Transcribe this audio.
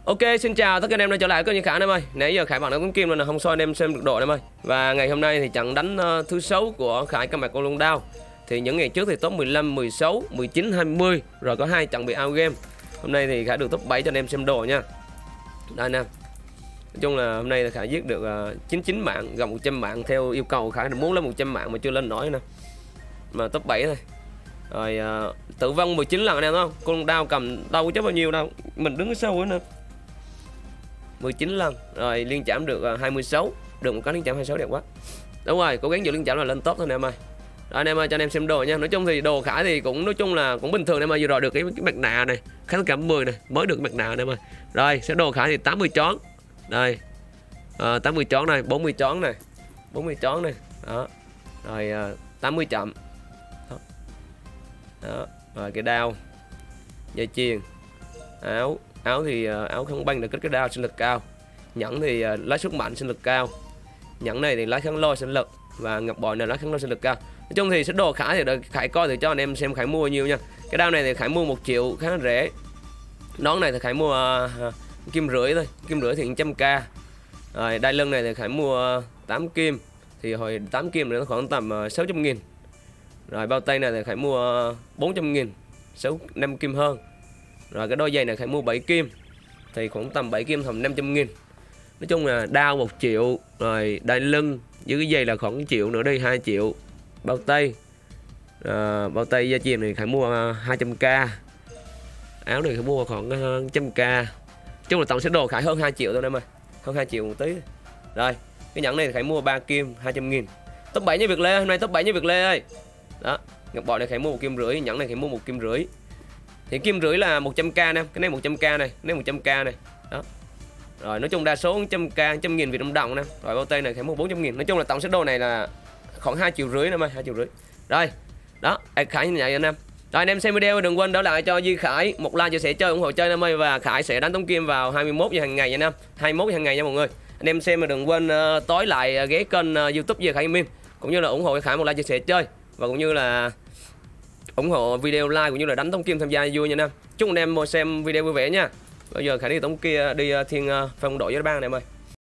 Ok, xin chào tất cả anh em đã trở lại kênh Khải anh em ơi. Nãy giờ Khải bạn đã tống kim nên là không sao anh em xem được độ anh em ơi. Và ngày hôm nay thì trận đánh thứ 6 của Khải cầm bạc con lông đao. Thì những ngày trước thì top 15, 16, 19, 20 rồi có 2 trận bị out game. Hôm nay thì Khải được top 7 cho anh em xem đồ nha. Đây anh em. Nói chung là hôm nay là Khải giết được 99 mạng, gần 100 mạng theo yêu cầu Khải muốn lên 100 mạng mà chưa lên nổi nè. Mà top 7 thôi. Rồi tử vong 19 lần anh em không? Con lông đao cầm đâu chứ bao nhiêu đâu. Mình đứng ở sau nữa nè. 19 lần rồi liên chạm được 26, được một cái liên chạm 26 đẹp quá. Đúng rồi, cố gắng giữ liên chạm là lên top thôi anh em ơi. Rồi anh em ơi, cho anh em xem đồ nha. Nói chung thì đồ Khải thì cũng nói chung là cũng bình thường em ơi. Vừa rồi được cái mặt nạ này, khá cảm 10 này, mới được mặt nạ anh em ơi. Rồi, sẽ đồ Khải thì 80 chón. Đây. 80 chón này, 40 chón này. 40 chón này. Đó. Rồi 80 chậm. Đó. Đó. Rồi cái đao. Dây chuyền. Áo thì áo không banh được kích cái đao sinh lực cao, nhẫn thì lái sức mạnh sinh lực cao, nhẫn này thì lái kháng lôi sinh lực và ngọc bội này lái kháng lôi sinh lực cao. Nói chung thì set đồ Khải thì đợi Khải coi thì cho anh em xem Khải mua bao nhiêu nha. Cái đao này thì Khải mua 1 triệu khá rẻ. Nón này thì Khải mua kim rưỡi thôi, kim rưỡi thì 100k. Rồi đai lưng này thì Khải mua 8 kim, thì hồi 8 kim thì nó khoảng tầm 600.000. Rồi bao tay này thì Khải mua 400.000, 5 kim hơn. Rồi cái đôi giày này Khải mua 7 kim, thì khoảng tầm 7 kim tầm 500.000. Nói chung là đao 1 triệu, rồi đai lưng với cái giày là khoảng 1 triệu nữa đi, 2 triệu. Bao tay da chuyền này Khải mua 200k. Áo này Khải mua khoảng 100k. Chung là tổng set đồ Khải hơn 2 triệu thôi em ơi, hơn 2 triệu một tí. Rồi cái nhẫn này thì Khải mua 3 kim 200.000. Top 7 như Việt Lê, hôm nay top 7 như Việt Lê ơi. Đó, ngọc bội này Khải mua 1 kim rưỡi, nhẫn này Khải mua 1 kim rưỡi. Thì kim rưỡi là 100k nè, cái này 100k này, cái này 100k này. Đó. Rồi nói chung đa số 100k, 100.000 Việt Nam đồng nè. Rồi bao tay này Khải mua 400.000. Nói chung là tổng set đồ này là khoảng 2 triệu rưỡi em ơi, 2 triệu rưỡi. Rồi. Đó, Khải như vậy anh em. Rồi anh em xem video đừng quên đỡ lại cho Duy Khải một like, chia sẻ chơi ủng hộ chơi anh em ơi, và Khải sẽ đánh tống kim vào 21 giờ hàng ngày nha anh em. 21 giờ hàng ngày nha mọi người. Anh em xem mà đừng quên tối lại ghé kênh YouTube Duy Khải Gaming, cũng như là ủng hộ Khải một like chia sẻ chơi, và cũng như là ủng hộ video like cũng như là đánh tống kim tham gia vui nha anh em. Chúc anh em xem video vui vẻ nha. Bây giờ Khải đi tống kia đi thiên phong đội với bang này em ơi.